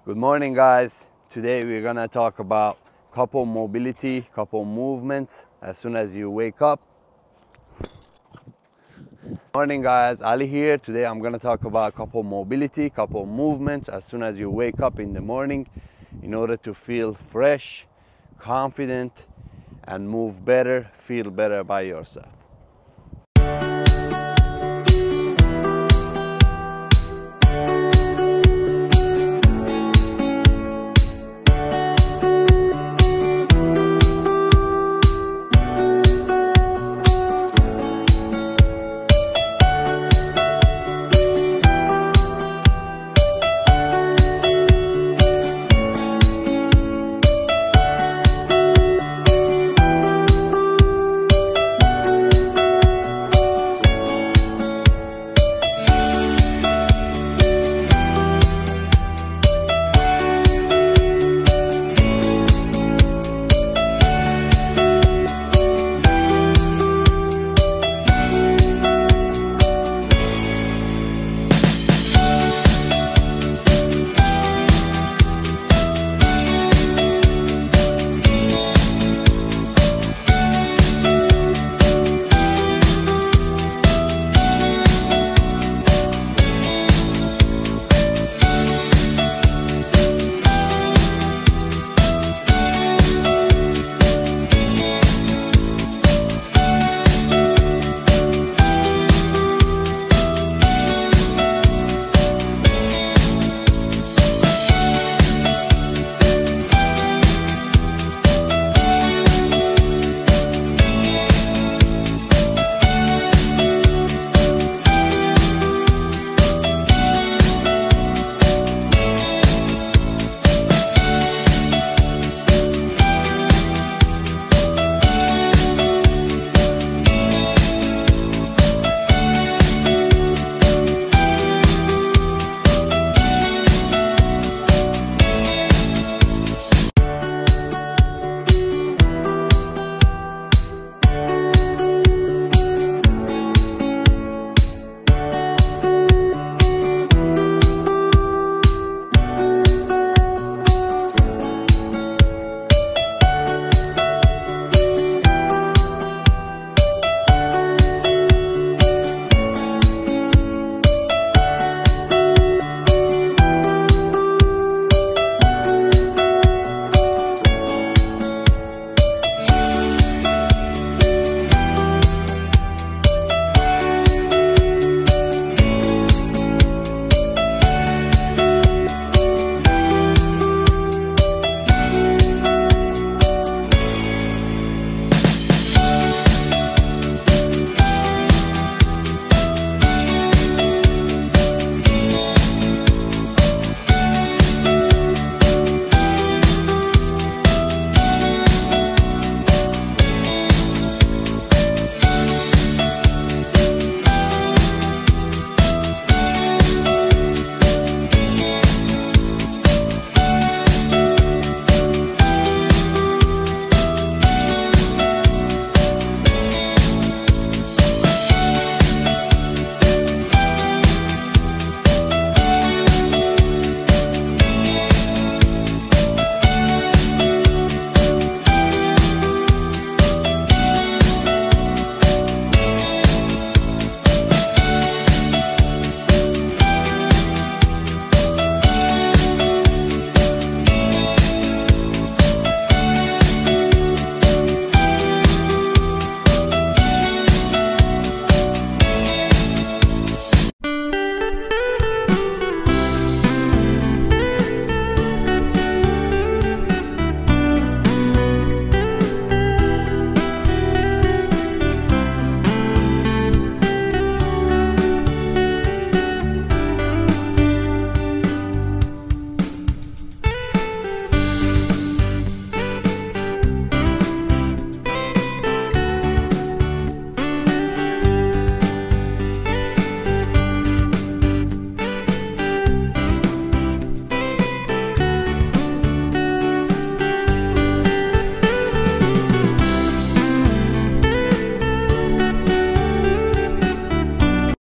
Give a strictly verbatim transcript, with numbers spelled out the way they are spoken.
Good morning, guys. Today we're gonna talk about couple mobility, couple movements as soon as you wake up. Morning, guys. Ali here. Today I'm gonna talk about couple mobility, couple movements as soon as you wake up in the morning in order to feel fresh, confident, and move better, feel better by yourself.